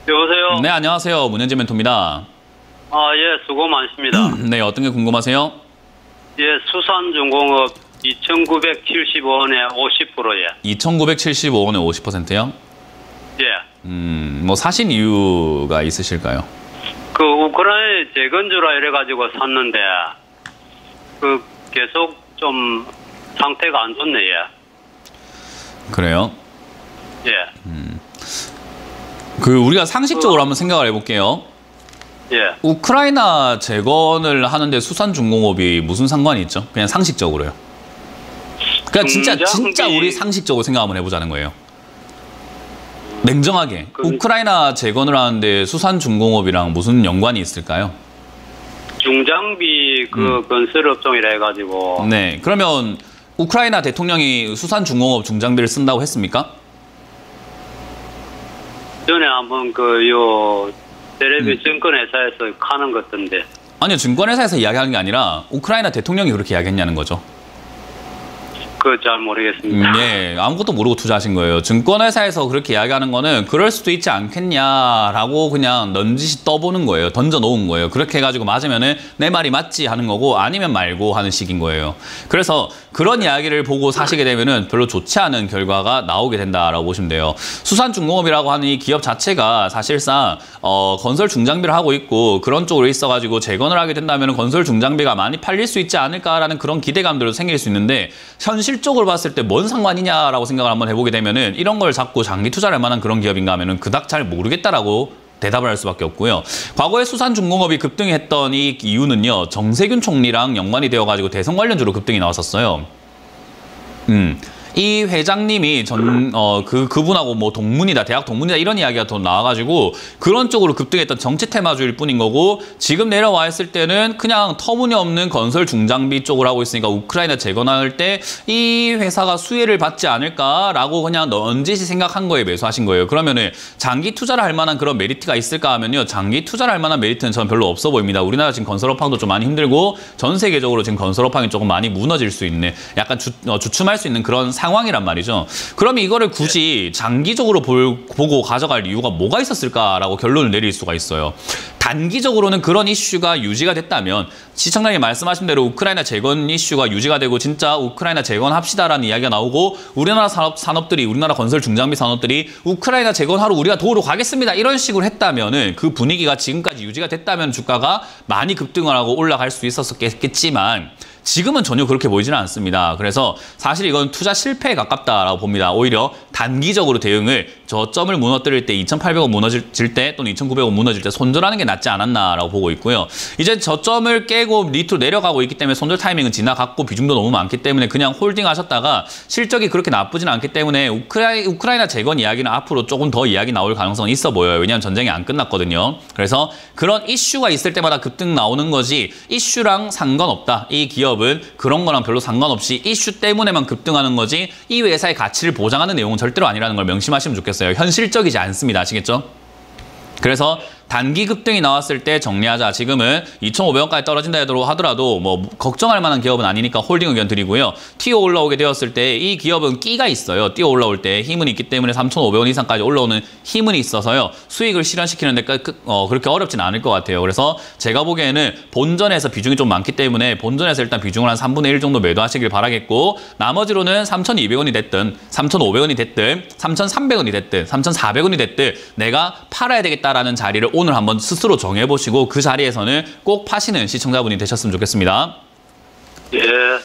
여보세요? 네, 안녕하세요. 문현재 멘토입니다. 예, 수고 많습니다. 네, 어떤 게 궁금하세요? 예, 수산중공업 2,975원에 50%예. 2,975원에 50%요? 예. 뭐 사신 이유가 있으실까요? 그 우크라이나 재건주라 이래가지고 샀는데, 계속 좀 상태가 안 좋네, 예. 그래요? 예. 우리가 상식적으로 한번 생각을 해볼게요. 예. 우크라이나 재건을 하는데 수산중공업이 무슨 상관이 있죠? 그냥 상식적으로요. 그러니까 진짜 우리 상식적으로 생각 한번 해보자는 거예요. 냉정하게. 우크라이나 재건을 하는데 수산중공업이랑 무슨 연관이 있을까요? 중장비 건설업종이라 해가지고. 네. 그러면 우크라이나 대통령이 수산중공업 중장비를 쓴다고 했습니까? 전에 한번 텔레비 증권회사에서 하는 것 같던데. 아니요. 증권회사에서 이야기하는 게 아니라 우크라이나 대통령이 그렇게 이야기했냐는 거죠. 잘 모르겠습니다. 네, 아무것도 모르고 투자하신 거예요. 증권회사에서 그렇게 이야기하는 거는 그럴 수도 있지 않겠냐라고 그냥 넌지시 떠보는 거예요. 던져놓은 거예요. 그렇게 해가지고 맞으면은 내 말이 맞지 하는 거고 아니면 말고 하는 식인 거예요. 그래서 그런 이야기를 보고 사시게 되면은 별로 좋지 않은 결과가 나오게 된다라고 보시면 돼요. 수산중공업이라고 하는 이 기업 자체가 사실상 건설 중장비를 하고 있고 그런 쪽으로 있어가지고 재건을 하게 된다면 건설 중장비가 많이 팔릴 수 있지 않을까라는 그런 기대감들도 생길 수 있는데 현실적으로 봤을 때 뭔 상관이냐라고 생각을 한번 해보게 되면은 이런 걸 자꾸 장기 투자를 할 만한 그런 기업인가 하면은 그닥 잘 모르겠다라고 대답을 할 수밖에 없고요. 과거에 수산중공업이 급등했던 이 이유는요. 정세균 총리랑 연관이 되어가지고 대선 관련주로 급등이 나왔었어요. 이 회장님이 그분하고 뭐 동문이다, 대학 동문이다 이런 이야기가 더 나와가지고 그런 쪽으로 급등했던 정치 테마주일 뿐인 거고 지금 내려와 있을 때는 그냥 터무니없는 건설 중장비 쪽을 하고 있으니까 우크라이나 재건할 때 이 회사가 수혜를 받지 않을까라고 그냥 넌지시 생각한 거에 매수하신 거예요. 그러면은 장기 투자를 할 만한 그런 메리트가 있을까 하면요. 장기 투자를 할 만한 메리트는 저는 별로 없어 보입니다. 우리나라 지금 건설업황도 좀 많이 힘들고 전 세계적으로 지금 건설업황이 조금 많이 무너질 수 있는 약간 주춤할 수 있는 그런 상황이란 말이죠. 그럼 이거를 굳이 장기적으로 보고 가져갈 이유가 뭐가 있었을까라고 결론을 내릴 수가 있어요. 단기적으로는 그런 이슈가 유지가 됐다면 시청자님 말씀하신 대로 우크라이나 재건 이슈가 유지가 되고 진짜 우크라이나 재건합시다라는 이야기가 나오고 우리나라 산업들이 우리나라 건설 중장비 산업들이 우크라이나 재건하러 우리가 도우러 가겠습니다. 이런 식으로 했다면은 그 분위기가 지금까지 유지가 됐다면 주가가 많이 급등을 하고 올라갈 수 있었겠지만 지금은 전혀 그렇게 보이지는 않습니다. 그래서 사실 이건 투자 실패에 가깝다라고 봅니다. 오히려 단기적으로 대응을 저점을 무너뜨릴 때 2,800원 무너질 때 또는 2,900원 무너질 때 손절하는 게 낫지 않았나라고 보고 있고요. 이제 저점을 깨고 밑으로 내려가고 있기 때문에 손절 타이밍은 지나갔고 비중도 너무 많기 때문에 그냥 홀딩 하셨다가 실적이 그렇게 나쁘진 않기 때문에 우크라이나 재건 이야기는 앞으로 조금 더 이야기 나올 가능성은 있어 보여요. 왜냐하면 전쟁이 안 끝났거든요. 그래서 그런 이슈가 있을 때마다 급등 나오는 거지 이슈랑 상관없다. 이 기업은 그런 거랑 별로 상관없이 이슈 때문에만 급등하는 거지 이 회사의 가치를 보장하는 내용은 절대로 아니라는 걸 명심하시면 좋겠어요. 현실적이지 않습니다. 아시겠죠? 그래서 단기 급등이 나왔을 때 정리하자. 지금은 2,500원까지 떨어진다 하더라도 뭐 걱정할 만한 기업은 아니니까 홀딩 의견 드리고요. 튀어 올라오게 되었을 때 이 기업은 끼가 있어요. 뛰어 올라올 때 힘은 있기 때문에 3,500원 이상까지 올라오는 힘은 있어서요. 수익을 실현시키는 데 그렇게 어렵진 않을 것 같아요. 그래서 제가 보기에는 본전에서 비중이 좀 많기 때문에 본전에서 일단 비중을 한 3분의 1 정도 매도하시길 바라겠고 나머지로는 3,200원이 됐든 3,500원이 됐든 3,300원이 됐든 3,400원이 됐든 내가 팔아야 되겠다라는 자리를 오늘 한번 스스로 정해보시고 그 자리에서는 꼭 파시는 시청자분이 되셨으면 좋겠습니다. 예.